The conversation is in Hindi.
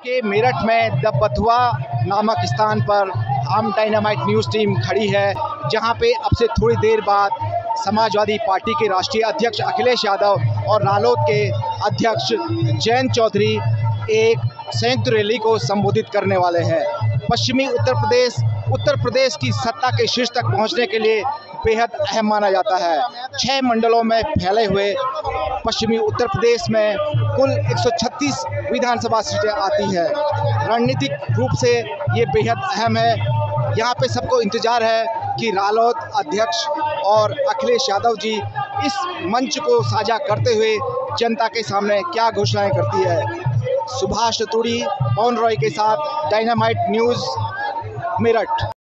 के मेरठ में द बथुआ नामक स्थान पर हम डायनामाइट न्यूज़ टीम खड़ी है, जहां पे अब से थोड़ी देर बाद समाजवादी पार्टी के राष्ट्रीय अध्यक्ष अखिलेश यादव और रालोद के अध्यक्ष जयंत चौधरी एक संयुक्त रैली को संबोधित करने वाले हैं। पश्चिमी उत्तर प्रदेश की सत्ता के शीर्ष तक पहुंचने के लिए बेहद अहम माना जाता है। 6 मंडलों में फैले हुए पश्चिमी उत्तर प्रदेश में कुल 136 विधानसभा सीटें आती है। रणनीतिक रूप से ये बेहद अहम है। यहाँ पे सबको इंतजार है कि रालोद अध्यक्ष और अखिलेश यादव जी इस मंच को साझा करते हुए जनता के सामने क्या घोषणाएं करती है। सुभाष तुड़ी, पवन रॉय के साथ डायनामाइट न्यूज़, मेरठ।